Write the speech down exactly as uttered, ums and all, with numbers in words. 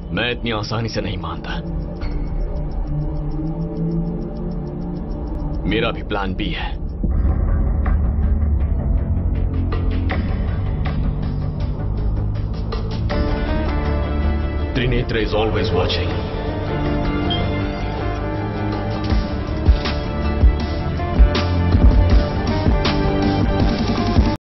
मैं इतनी आसानी से नहीं मानता। मेरा भी प्लान बी है। Trinetra is always watching.